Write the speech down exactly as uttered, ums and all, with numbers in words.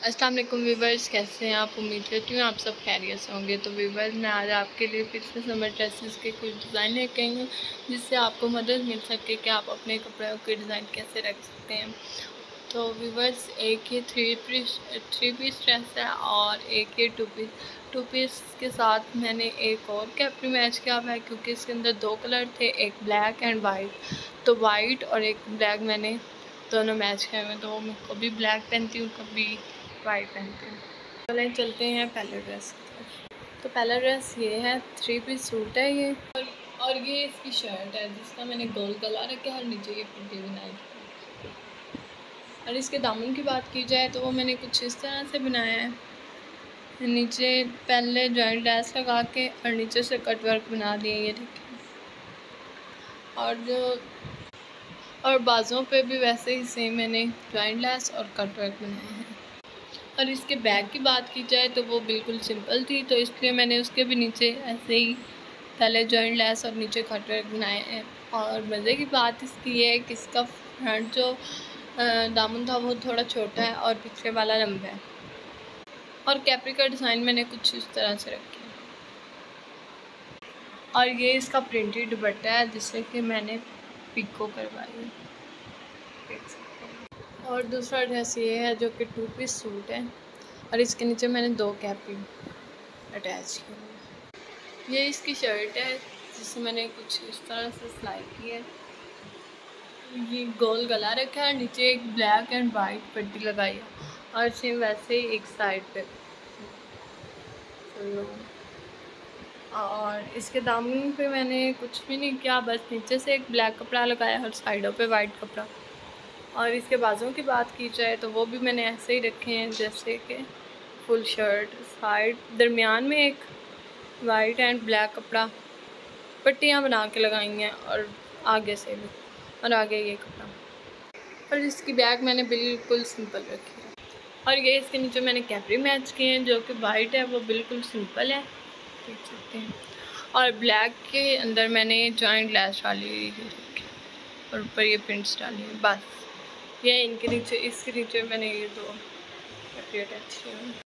अस्सलाम वालेकुम व्यूवर्स, कैसे हैं आप? उम्मीद करती हूँ आप सब खैरियत से होंगे। तो व्यूवर्स, मैं आज आपके लिए फिर से समर ड्रेसेस के कुछ डिज़ाइन लेके आई हूँ जिससे आपको मदद मिल सके कि आप अपने कपड़ों के डिज़ाइन कैसे रख सकते हैं। तो व्यूवर्स, एक ये three piece three piece dress है और एक ये टू पीस टू पीस के साथ मैंने एक और कैप्री मैच किया हुआ है क्योंकि इसके अंदर दो कलर थे, एक ब्लैक एंड वाइट। तो वाइट और एक ब्लैक मैंने दोनों मैच किए हुए, तो मैं कभी ब्लैक पहनती हूँ कभी वाइट पहनती हूँ। चले चलते हैं पहले ड्रेस की तरफ। तो पहला ड्रेस ये है, थ्री पीस सूट है ये, और, और ये इसकी शर्ट है जिसका मैंने गोल गला रखा है और नीचे ये पट्टी बनाई है। और इसके दामन की बात की जाए तो वो मैंने कुछ इस तरह से बनाया है, नीचे पहले जॉइंट लैस लगा के और नीचे से कट वर्क बना दिए, ये देखिए। और जो और बाजुओं पे भी वैसे ही सेम मैंने जॉइंट लैस और कट वर्क बनाया है। और इसके बैग की बात की जाए तो वो बिल्कुल सिंपल थी, तो इसलिए मैंने उसके भी नीचे ऐसे ही पहले जॉइंट लैस और नीचे कट वर्क बनाए हैं। और मज़े की बात इसकी ये है कि इसका फ्रंट जो दामन था वो थोड़ा छोटा है और पीछे वाला लंबा है। और कैप्री का डिज़ाइन मैंने कुछ इस तरह से रखा है। और ये इसका प्रिंटेड दुपट्टा है जिससे कि मैंने पिको करवाई है, देख सकते हैं। और दूसरा ड्रेस ये है जो कि टू पीस सूट है और इसके नीचे मैंने दो कैप्री अटैच की। ये इसकी शर्ट है जिसे मैंने कुछ इस तरह से सिलाई की है। ये गोल गला रखा है, नीचे एक ब्लैक एंड वाइट पट्टी लगाई है और सेम वैसे ही एक साइड पे। और इसके दामन पे मैंने कुछ भी नहीं किया, बस नीचे से एक ब्लैक कपड़ा लगाया और साइडों पे वाइट कपड़ा। और इसके बाजुओं की बात की जाए तो वो भी मैंने ऐसे ही रखे हैं जैसे कि फुल शर्ट, साइड दरमियान में एक वाइट एंड ब्लैक कपड़ा पट्टियाँ बना के लगाई हैं और आगे से भी, और आगे ये कपड़ा। और इसकी बैग मैंने बिल्कुल सिंपल रखी है। और ये इसके नीचे मैंने कैप्री मैच किए हैं जो कि वाइट है, वो बिल्कुल सिंपल है, देख सकते हैं। और ब्लैक के अंदर मैंने जॉइंट लैस डाली हुई और ऊपर ये प्रिंट्स डाली है। बस ये इनके नीचे, इसके नीचे मैंने ये दो कैप्री अटैच किए हैं।